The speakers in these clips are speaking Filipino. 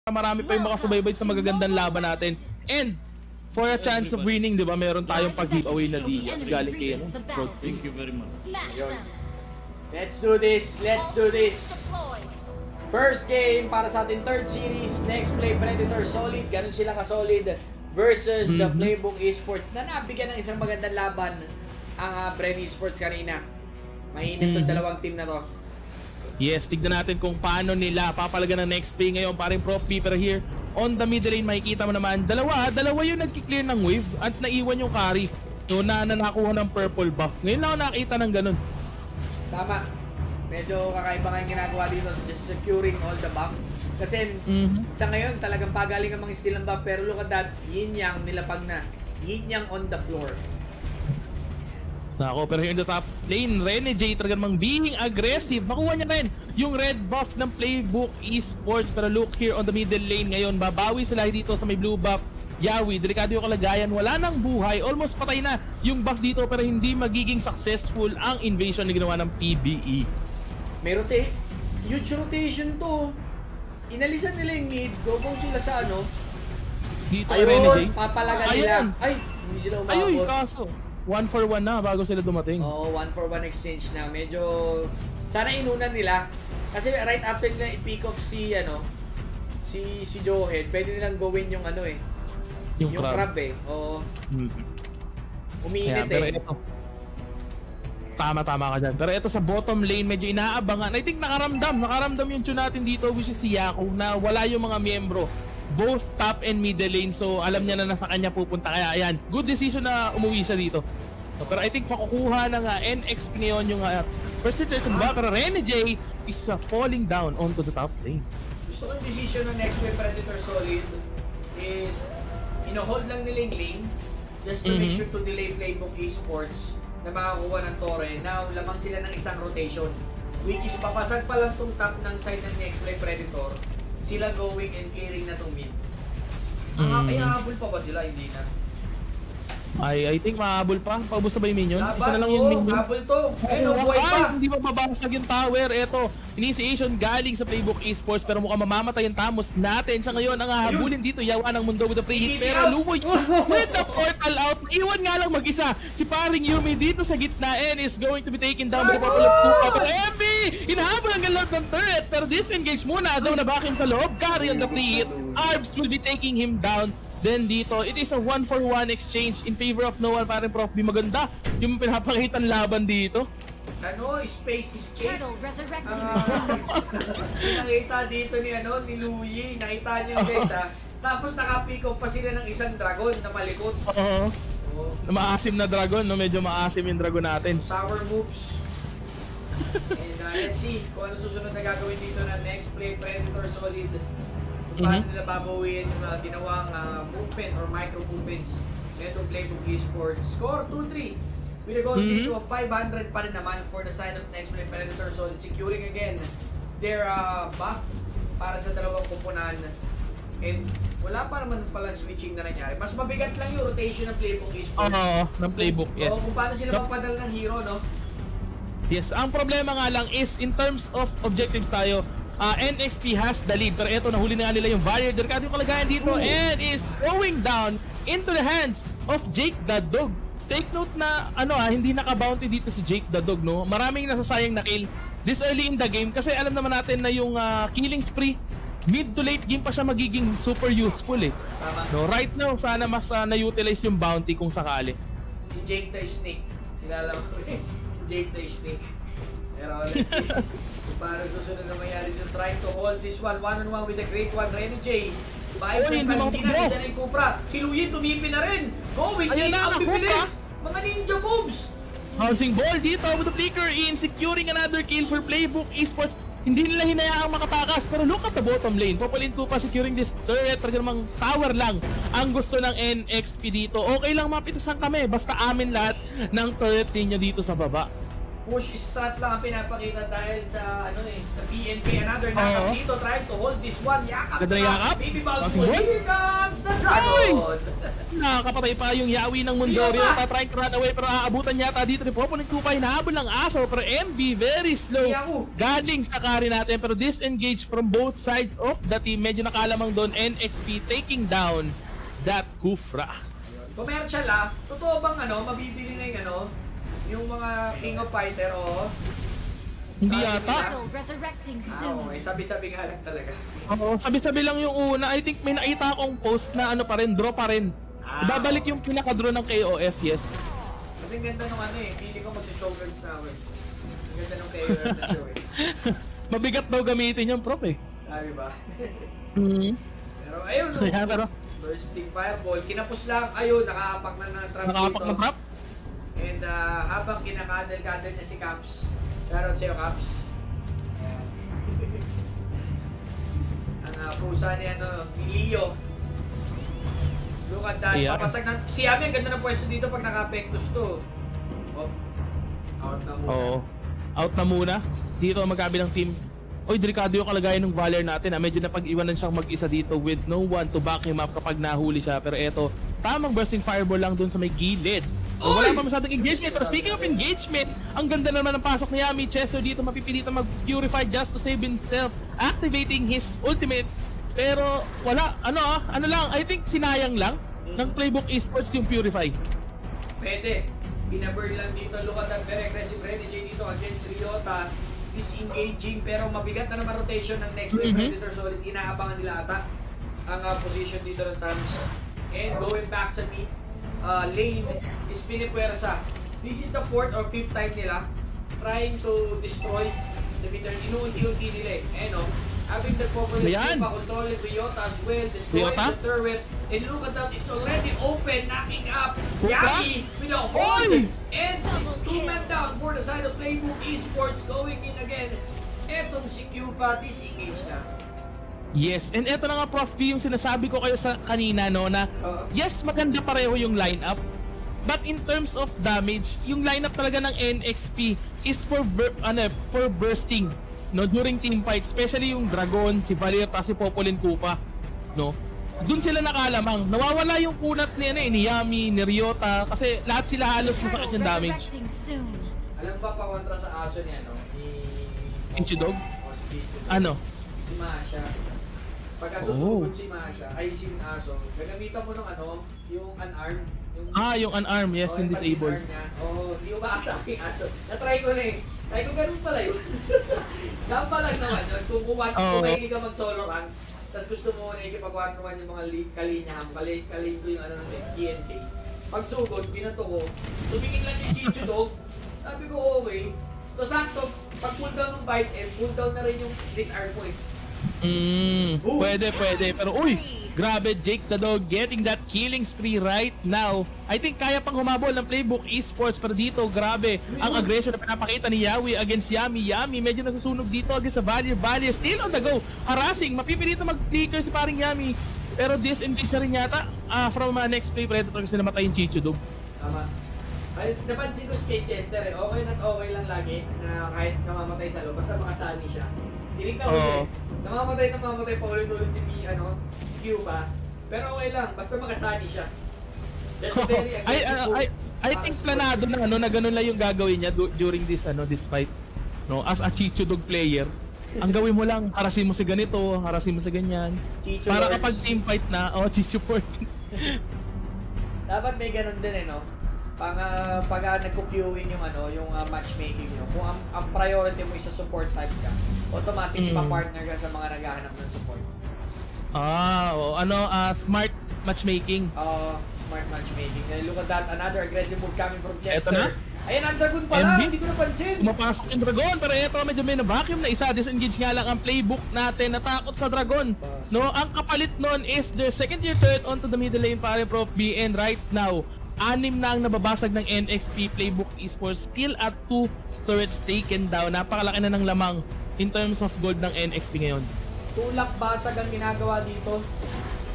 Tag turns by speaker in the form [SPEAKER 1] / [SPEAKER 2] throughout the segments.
[SPEAKER 1] marami pa yung makasubaybay sa magagandang laban natin. And for a chance of winning, di ba, meron tayong pag-giveaway na Diaz galing kay
[SPEAKER 2] Thank you very much.
[SPEAKER 3] Let's do this. Let's do this. First game para sa ating third series. Next play, Predator solid. Ganun sila ka-solid versus the Playbook Esports na nabigyan ng isang magandang laban ang Bren Esports kanina. Mainit tong dalawang team na to.
[SPEAKER 1] Yes, tignan natin kung paano nila papalagan ng next play ngayon. Paring Prof B, pero here on the middle lane makikita mo naman dalawa yung nagki-clear ng wave at naiwan yung carry. So na nakakuha ng purple buff. Ngayon lang ako nakita ng ganun.
[SPEAKER 3] Tama. Medyo kakaiba nga yung ginagawa dito, just securing all the buff. Kasi sa ngayon talagang pagaling ang mga steal ng buff, pero look at that, yin-yang nilapag na. Yin-yang on the floor.
[SPEAKER 1] Nako, pero here in the top lane, Renegade talagang mang being aggressive. Makuha niya rin yung red buff ng Playbook Esports. Pero look here on the middle lane ngayon, babawi sila dito sa may blue buff. Yawi, delikado yung kalagayan, wala nang buhay, almost patay na yung buff dito, pero hindi magiging successful ang invasion na ginawa ng PBE.
[SPEAKER 3] Meron huge rotation to. Inalisan nila yung mid, go sila sa ano.
[SPEAKER 1] Dito
[SPEAKER 3] ayun, papalaga nila. Ay, hindi sila umabot.
[SPEAKER 1] Ayun, kaso 1 for 1 na bago sila dumating.
[SPEAKER 3] Oo, 1 for 1 exchange na. Medyo sana inunan nila. Kasi right after nila i-pick off si si Johead, pwede nilang gawin yung ano eh. Yung crab eh. Oo. Umiinit eh.
[SPEAKER 1] Ito, tama ka dyan. Pero ito sa bottom lane, medyo inaabangan. I think nakaramdam yung tune natin dito, which is si Yaku, na wala yung mga miyembro. Both top and middle lane, so alam niya na nasa kanya pupunta. Kaya ayan, good decision na umuwi siya dito. So, pero I think makukuha na nga NXP ngayon yung first rotation ba, pero Renegade is falling down onto the top lane.
[SPEAKER 3] Gusto ko yung decision ng next wave Predator Solid is ino-hold lang nila yung lane just to make sure to delay Playbook Esports na makakuha ng Torre. Now, lamang sila ng isang rotation, which is papasag pa lang tong top ng side ng next wave Predator. Sila going and clearing na tong mid. Ihahabol pa ba sila? Hindi na.
[SPEAKER 1] I think mahabol pa. Paubos na ba yung minion? Isa na lang
[SPEAKER 3] yung
[SPEAKER 1] minion.
[SPEAKER 3] Habol to. Buhay pa.
[SPEAKER 1] Hindi pa mabasag yung tower. Ito, initiation galing sa Playbook Esports, pero mukhang mamamatay yung Tamos natin. Siya ngayon ang hahabulin dito. Yawa ng mundo with the free hit. Pero lumoy with the portal out. Iwan nga lang mag-isa. Si paring Yumi dito sa gitna and is going to be taken down by the purple of Tupa. Pero MB! Inahabol ang galot ng turret. Pero disengage muna. Daw na back him sa loob. Carry on the free hit. Arbs will be taking him down. Then dito, it is a 1 for 1 exchange in favor of Noah. Parang Prof B, maganda yung pinapakitan laban dito.
[SPEAKER 3] Space escape. Nakita dito ni Louie, nakita niyo guys tapos naka-pick off pa sila ng isang dragon na malikot.
[SPEAKER 1] Maasim na dragon, no? Medyo maasim yung dragon natin.
[SPEAKER 3] Sour moves. And let's see kung ano susunod na gagawin dito na next play Predator Solid. Paano nila babawiin yung ginawang movement or micro movements nito Playbook Esports. Score 2-3. We're going into a 500 pa rin naman for the side of next play Predator Solid, securing again their buff para sa dalawang kumpunan. And wala pa naman pala switching na nangyari. Mas mabigat lang yung rotation ng Playbook Esports.
[SPEAKER 1] Oo, ng Playbook, yes.
[SPEAKER 3] Kung paano sila magpadala ng hero, no?
[SPEAKER 1] Yes, ang problema nga lang is in terms of objectives tayo, NXP has the lead, pero eto nahuli na nga nila yung barrier. Delikado yung kalagayan dito and is going down into the hands of Jake the Dog. Take note na hindi naka-bounty dito si Jake the Dog, no? Maraming nasasayang na kill this early in the game kasi alam naman natin na yung killing spree mid to late game pa siya magiging super useful eh. No, right now sana mas na-utilize yung bounty kung sakali.
[SPEAKER 3] Si Jake the Snake. Kilala ko si Jake the Snake. Pero let's see. Para susunod na mayari dito, trying to hold this one-on-one with the great one, Renegade. Bahit sa Valentina, nandiyan na yung Kupra. Si Luyin, tumipin na rin. Going in, ang bibilis. Mga ninja moves.
[SPEAKER 1] Bouncing ball dito with the flicker in, securing another kill for Playbook Esports. Hindi nila hinayaang makatakas, pero look at the bottom lane. Populin Kupa securing this turret. Talagang mang tower lang ang gusto ng NXP dito. Okay lang mapitasan kami, basta amin lahat ng turret ninyo dito sa baba.
[SPEAKER 3] push strat lang ang pinapakita dahil sa ano sa PNP. Another knock dito, trying to hold this one. Yakap
[SPEAKER 1] Ganda na yakap.
[SPEAKER 3] Baby Bounce
[SPEAKER 1] Bouncing
[SPEAKER 3] Ball.
[SPEAKER 1] ball.
[SPEAKER 3] Here comes the Dragon!
[SPEAKER 1] Nakakapatay pa yung Yawi ng mundo. Ryota trying to run away pero aabutan yata dito ni Popo ng Kupa. Hinahabol ng aso pero MB very slow. Galing sa carry natin pero disengage from both sides of the team. Medyo nakalamang doon. NXP taking down that Kufra.
[SPEAKER 3] Commercial totoo bang mabibili na yung mga King of Fighter
[SPEAKER 1] Hindi yata.
[SPEAKER 4] Resurrecting
[SPEAKER 3] okay. Sabi-sabi nga lang talaga.
[SPEAKER 1] Oo, sabi-sabi lang yung una. I think may nakita akong post na draw pa rin. Babalik yung pinaka-draw ng KOF, yes.
[SPEAKER 3] Kasi ang ganda nung pili ko mag-choker sa akin. Ang ganda nung KOF na show
[SPEAKER 1] Mabigat daw gamitin yung prop
[SPEAKER 3] Sabi ba? Pero ayun
[SPEAKER 1] pero
[SPEAKER 3] bursting fireball. Kinapos lang. Ayun, nakaapak na ng trap
[SPEAKER 1] nakaapak ng trap.
[SPEAKER 3] And habang kinakadal-kadal niya si Caps. Shoutout sa'yo, Caps. Ang pusa ni Leo. Look at that. Papasag ng... Si Yami, ang ganda ng pwesto dito pag naka-pectus to. Out na muna.
[SPEAKER 1] Out na muna. Dito magkabilang team. Oy, delikado yung kalagayan ng Valor natin. Medyo napag-iwanan siyang mag-isa dito with no one to back him up kapag nahuli siya. Pero eto, tamang bursting fireball lang dun sa may gilid. Wala pa masyadong engagement. Pero speaking of engagement, ang ganda naman ng pasok ni Yami. Chester dito mapipilitan mag-purify just to save himself, activating his ultimate. Pero wala, ano lang, I think sinayang lang ng Playbook Esports yung purify.
[SPEAKER 3] Pwede. Binaburn lang dito. Look at that very aggressive Renegade dito against Ryota. Disengaging pero mabigat na naman rotation ng next wave Predator Solid. Inaabangan nila ata ang position dito ng Thames. And going back sa mid lane is pinipwersa. This is the 4th or 5th time nila trying to destroy the mid-turn. Inuunti-unti nila having the popular controlling Ryota as well, destroying the turret. And look at that, it's already open, knocking up Yami with a hold. And it's 2-man down for the side of Playbook Esports going in again. Etong si Cupa, disengage na.
[SPEAKER 1] Yes, and eto na nga Prof B yung sinasabi ko kayo sa kanina na yes, maganda pareho yung lineup. But in terms of damage, yung lineup talaga ng NXP is for bursting during team fight, especially yung Dragon, si Valir, si Popolin Kupa, Doon sila nakalamang. Nawawala yung kunat ni Yami, ni Ryota kasi lahat sila halos masakit yung damage.
[SPEAKER 3] Alam ba pa kontra sa aso ni
[SPEAKER 1] Inchudog?
[SPEAKER 3] Si Masha. Pagka susugod si Masha, ay si aso, gagamitan mo ng yung unarmed.
[SPEAKER 1] Yung unarmed, yes, yung disabled.
[SPEAKER 3] Hindi ko ma-attack yung aso. Na-try ko na Try ko ganun pala yun. Gamba lang naman yun. Kung mahilig ka mag-solo rank, tapos gusto mo na ikipag-one-to-one yung mga kalinyahan, kalin ko yung ng TNK. Pag sugod, pinato ko, tumingin lang yung Chichu Dog, sabi ko okay. So sakto, pag pull down ng bite pull down na rin yung disarm mo
[SPEAKER 1] Pwede. Pero grabe, Jake the Dog getting that killing spree right now. I think kaya pang humabol ng Playbook Esports pero dito, grabe, ang aggression na pinapakita ni Yawi against Yami. Yami medyo nasusunog dito against sa Valir. Valir still on the go, harassing, mapipilitan mag-flicker si paring Yami. Pero disengage na rin yata from next play Predator kasi namatay yung Chichudog.
[SPEAKER 3] Tama. Ay, napansin ko si kay Chester okay lang lagi na kahit namamatay sa loob, basta makasali siya. Tinignan ko namamatay pa ulit-ulit si Cuba. Pero okay lang, basta makasali siya. That's a very aggressive
[SPEAKER 1] I think planado na ganun lang yung gagawin niya during this fight. As a Chichudog player, ang gawin mo lang, harasin mo si ganito, harasin mo si ganyan.
[SPEAKER 3] Chichu
[SPEAKER 1] para
[SPEAKER 3] Lords.
[SPEAKER 1] kapag team fight na, Chichu Port.
[SPEAKER 3] Dapat may ganun din pag nagko-queuing yung matchmaking nyo, kung ang priority mo is sa support type ka, automatic ipa-partner ka sa mga naghahanap ng support.
[SPEAKER 1] Smart matchmaking.
[SPEAKER 3] Smart matchmaking. Look at that, another aggressive move coming from Chester.
[SPEAKER 1] Eto na.
[SPEAKER 3] Ayan, ang Dragon pala, hindi ko napansin.
[SPEAKER 1] Pumapasok yung Dragon, pero eto medyo may na-vacuum na isa. Disengage nga lang ang Playbook natin, natakot sa Dragon. Ang kapalit nun is their second year turret onto the middle lane pare Prof B, and right now, 6 na ang nababasag ng NXP. Playbook Esports still at 2 turrets taken down. Napakalaki na ng lamang in terms of gold ng NXP ngayon.
[SPEAKER 3] Tulak basag ang ginagawa dito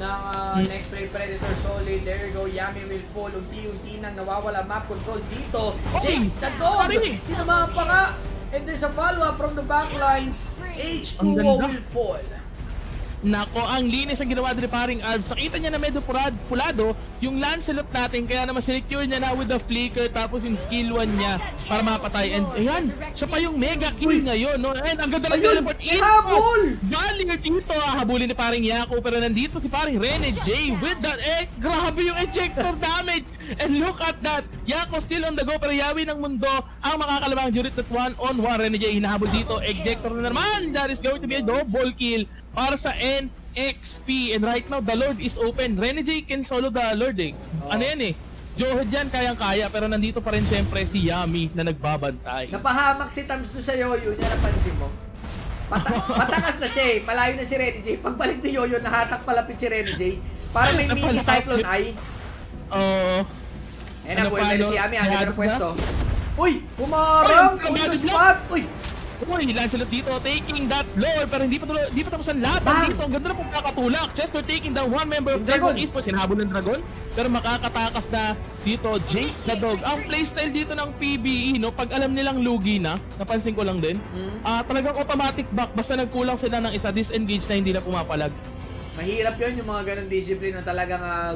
[SPEAKER 3] ng Next Play Predator Solid. There you go, Yami will fall. Unti-unti nang nawawala map control dito. Jake, the dog! Tinamaan pa nga. And there's a follow-up from the backlines. H2O will fall.
[SPEAKER 1] Nako, ang linis ang ginawa din ni paring Arvs. Nakita niya na medyo pulado yung Lancelot natin, kaya naman secure niya na with the flicker, tapos yung skill 1 niya para mapatay. And ayan, siya pa yung mega kill ngayon, no? And ang ganda ng teleport
[SPEAKER 3] habol!
[SPEAKER 1] Galing dito, habulin ni paring Yako, pero nandito si paring Rene J with that, grabe yung ejector damage! And look at that, Yako still on the go, pero yawi ng mundo ang makakalabang during that 1-on-1. Rene J hinahabol dito, ejector na naman, that is going to be a double kill para sa NXP. And right now, the Lord is open. Rene J can solo the Lord eh. Ano yan eh? Johed yan, kayang-kaya. Pero nandito pa rin siyempre si Yami na nagbabantay.
[SPEAKER 3] Napahamak si Tams doon sa Yoyo niya, napansin mo? Matakas na siya eh. Palayo na si Rene J. Pagbalik ni Yoyo, nahatak palapit si Rene J. Para may mini Cyclone Eye.
[SPEAKER 1] Oo.
[SPEAKER 3] Eh na, pwede si Yami. Ang ganda ng pwesto. Uy! Pumarang! Uy! Spot! Uy!
[SPEAKER 1] Uy, Lancelot dito taking that Lord, pero hindi pa tapos ang laban dito. Ang ganda na pagkakatulak. Chester taking down one member of Dragon Esports. Sinahabol ng Dragon, pero makakatakas na dito Jake the Dog. Ang playstyle dito ng PBE, no, pag alam nilang lugi na, napansin ko lang din, talagang automatic back. Basta nagkulang sila ng isa, disengage na hindi na pumapalag.
[SPEAKER 3] Mahirap yun yung mga ganun discipline na talagang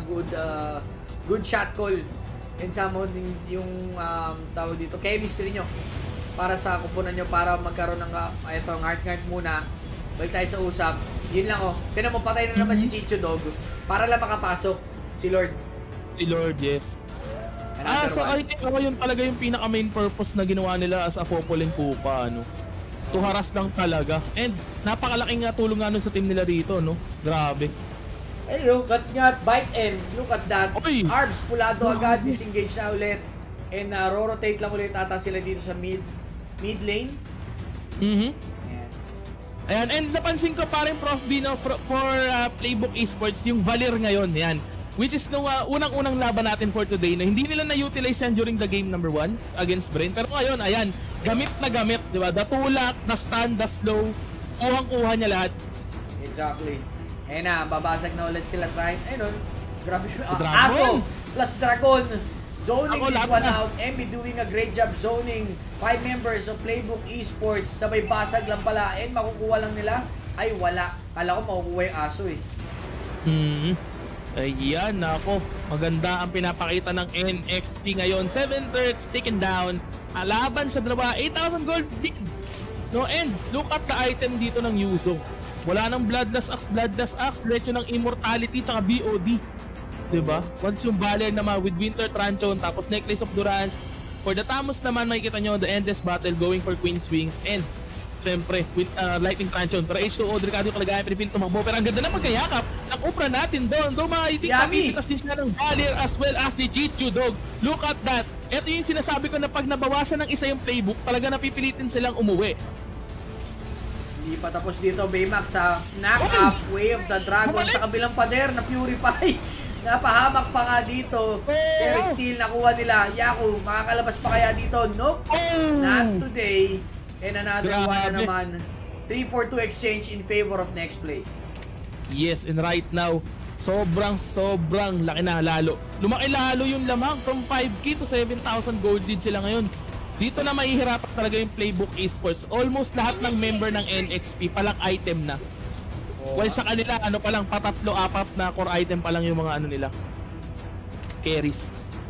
[SPEAKER 3] good shot call. And somehow yung tawag dito, chemistry nyo para sa kupunan nyo, para magkaroon ng itong heart muna. Balik tayo sa usap. Yun lang Tinan mo, patay na naman si Chicho Dog para lang makapasok si Lord.
[SPEAKER 1] Si Lord, yes. So I think yun talaga yung pinaka main purpose na ginawa nila as a Popolin Kupa, ano. To harass lang talaga. And napakalaking tulong nga nun sa team nila rito, no. Grabe.
[SPEAKER 3] Hey, look at that, bite end. Look at that.
[SPEAKER 1] Oy!
[SPEAKER 3] Arbs, pulado agad, disengage na ulit. And ro-rotate lang ulit ata sila dito sa mid lane.
[SPEAKER 1] Ayan, and napansin ko pa rin Prof Bino for Playbook Esports yung Valir ngayon, yan. Which is nung unang-unang laban natin for today na hindi nila na-utilize yan during the game number 1 against Brain. Pero ngayon, ayan, gamit na gamit, di ba? The tulak, the stun, the slow, kuhang-kuha niya lahat.
[SPEAKER 3] Exactly. Ayan na, babasag na ulit sila trying. Ayun, grabe siya.
[SPEAKER 1] Dragon.
[SPEAKER 3] Aso plus Dragon. Zoning this one out. MB doing a great job zoning 5 members of Playbook Esports. Sabay basag lang pala. And makukuha lang nila. Ay, wala. Kala ko makukuha yung aso eh.
[SPEAKER 1] Ayan, nako. Maganda ang pinapakita ng NXP ngayon. 7 thirds taken down. Laban sa dalawa. 8,000 gold din. No, and look at the item dito ng Yuzo. Wala nang Bloodless Axe. Diretso ng Immortality tsaka BOD. Diba? Once yung Valer naman with Winter Tranchon, tapos Necklace of Durance. For the Tamos naman, makikita nyo the Endless Battle going for Queen's Wings. And syempre with Lightning Tranchon. Pero H2O, delikado yung kalagayan, pinipili tumakbo. Pero ang ganda na magkayakap ng Upra natin doon. Doon makikita din siya ng Valer as well as ni Chichu Dog. Look at that. Ito yung sinasabi ko na pag nabawasan ng isa yung playbook, talaga napipilitin silang umuwi.
[SPEAKER 3] Hindi pa tapos dito, Baymax sa knock-up Way of the Dragon sa kabilang pader na Purify. Napahamak pa nga dito. Pero still nakuha nila. Yaku, makakalabas pa kaya dito? Nope. Not today. And another one na naman. 3-4-2 exchange in favor of Next Play.
[SPEAKER 1] Yes, and right now, sobrang laki na lalo. Lumaki lalo yung lamang from 5k to 7,000 gold lead sila ngayon. Dito na mahihirapan talaga yung Playbook Esports. Almost lahat ng member ng NXP palang item na. Well, sa kanila, pa lang, patatlo, apat na core item pa lang yung mga nila. Carries.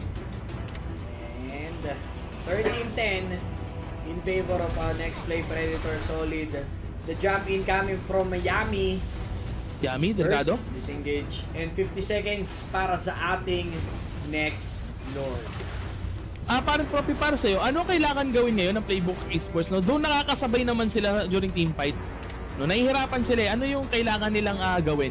[SPEAKER 3] And 13-10 in favor of Next Play Predator Solid. The jump in coming from Yami.
[SPEAKER 1] Yami, delikado.
[SPEAKER 3] Disengage. And 50 seconds para sa ating next Lord.
[SPEAKER 1] Parang Profi, para sa'yo, ano kailangan gawin ngayon ng Playbook Esports? No? Doon nakakasabay naman sila during team fights. No, nahihirapan sila. Ano yung kailangan nilang gawin?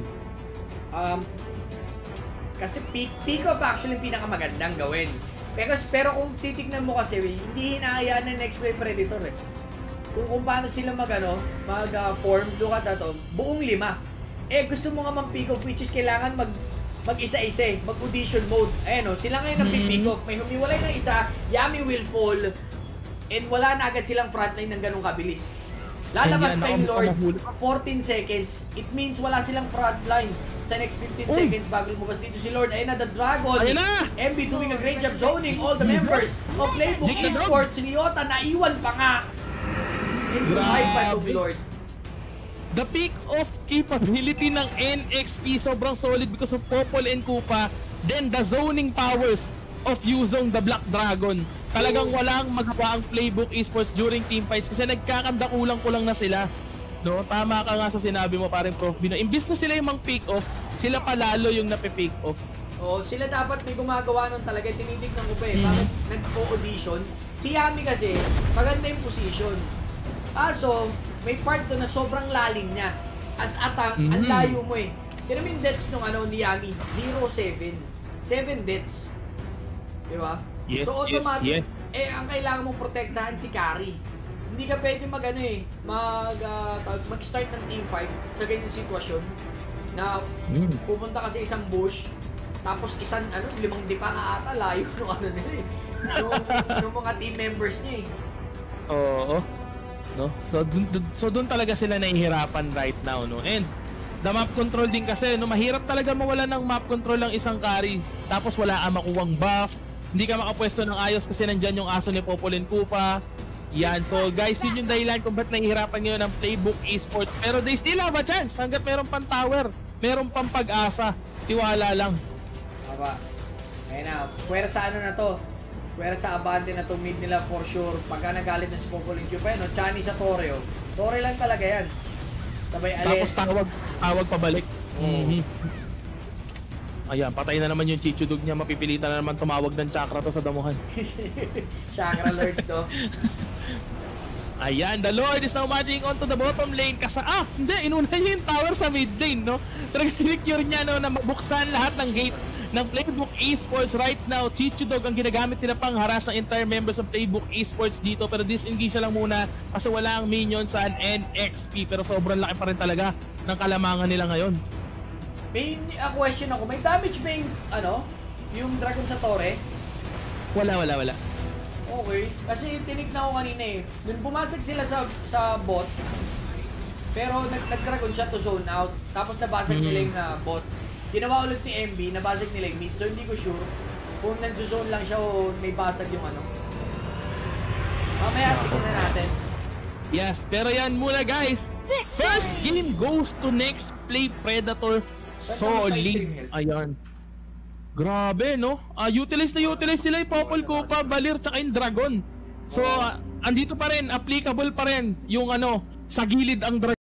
[SPEAKER 3] Kasi pick off actually pinakamagandang gawin. Pero kung titignan mo kasi, hindi hinahayaan ng Next Play Predator eh. Kung paano sila mag-form, look at that, buong 5. Gusto mo nga mag-pick off, which is kailangan mag-isa-isa mag-audition mode. Ayan sila ngayon ang pick off. May humiwalay ng isa, Yami will fall, and wala na agad silang frontline ng ganong kabilis. Lalabas
[SPEAKER 1] Ayan,
[SPEAKER 3] pa yung Lord,
[SPEAKER 1] nakamahuli.
[SPEAKER 3] 14 seconds. It means wala silang front line sa next 15
[SPEAKER 1] Uy.
[SPEAKER 3] seconds bago lumabas dito si Lord. Ayun na, the Dragon.
[SPEAKER 1] Ayun na!
[SPEAKER 3] MB doing a great job zoning all the members of Playbook
[SPEAKER 1] Jake the Dog.
[SPEAKER 3] Esports. Si Niota, naiwan pa nga. Into high five of
[SPEAKER 1] Grabe.
[SPEAKER 3] Lord.
[SPEAKER 1] The peak of capability ng NXP sobrang solid because of Popol and Koopa. Then the zoning powers of Yuzong the Black Dragon. Talagang walang magawa ang Playbook Esports during team fights kasi nagkakanda kulang-kulang na sila. No, tama ka nga sa sinabi mo parang Prof Bino. Imbis na sila yung mang-pick off, sila palalo yung nape-pick off.
[SPEAKER 3] Oh, sila dapat may gumagawa nun talaga. Tinitignan ko pa eh. Bakit nag-audition? Si Yami kasi, maganda yung position. So, may part to na sobrang lalim niya. As atang, ang layo mo eh. Pero yung deaths nung ni Yami, 0-7. 7 deaths. Di ba?
[SPEAKER 1] Yes,
[SPEAKER 3] So, automatic,
[SPEAKER 1] yes.
[SPEAKER 3] ang kailangan mong protektahan si Carry. Hindi ka pwede mag-start ng team fight sa ganyang sitwasyon na pupunta ka sa isang bush tapos isang 5 dipa nga ata layo nung nila eh. Nung mga team members niya eh.
[SPEAKER 1] Oo. No? So dun talaga sila nahihirapan right now, no. And the map control din kasi, no, mahirap talaga mawala ng map control ng isang carry. Tapos wala kang makuwang buff, hindi ka makapwesto ng ayos kasi nandyan yung aso ni Popol and Koopa. Yan, so guys, yun yung dahilan kung ba't nahihirapan ngayon ng Playbook Esports. Pero they still have a chance hanggat meron pang tower, meron pang pag-asa. Tiwala lang.
[SPEAKER 3] Aba. Ayun na, puwersa na to. Puwersa abante na to mid nila for sure. Pagka nagalit na si Popol and Koopa, Chani sa Torre. Torre lang talaga yan. Sabay
[SPEAKER 1] Tapos
[SPEAKER 3] Ales.
[SPEAKER 1] tawag pabalik. Ayan, patay na naman yung Chichudog niya. Mapipilitan na naman tumawag ng chakra to sa damuhan.
[SPEAKER 3] Chakra Lords to.
[SPEAKER 1] Ayan, the Lord is now marching onto the bottom lane. Hindi, inuna niya yung tower sa mid lane, no? Talagang sinecure niya, no, na mabuksan lahat ng gate ng Playbook Esports right now. Chichudog ang ginagamit nila pang haras ng entire members of Playbook Esports dito. Pero disengage siya lang muna kasi wala ang minions sa NXP. Pero sobrang laki pa rin talaga ng kalamangan nila ngayon.
[SPEAKER 3] May question ako, may damage ba yung dragon sa Torre?
[SPEAKER 1] Wala.
[SPEAKER 3] Okay, kasi tinignan ko kanina eh. Nung pumasok sila sa bot, pero nag-dragon siya to zone out. Tapos nabasag nila yung bot. Ginawa ulit ni MB, nabasag nila yung mid. So hindi ko sure kung nag-zone lang siya o may basag yung Mamaya tingnan natin.
[SPEAKER 1] Yes, pero yan muna guys. First game goes to Next Play Predator. Solid. Ayan. Grabe, no? Utilize nila yung Popol Koopa, Balir, tsaka yung Dragon. So, andito pa rin, applicable pa rin yung sa gilid ang Dragon.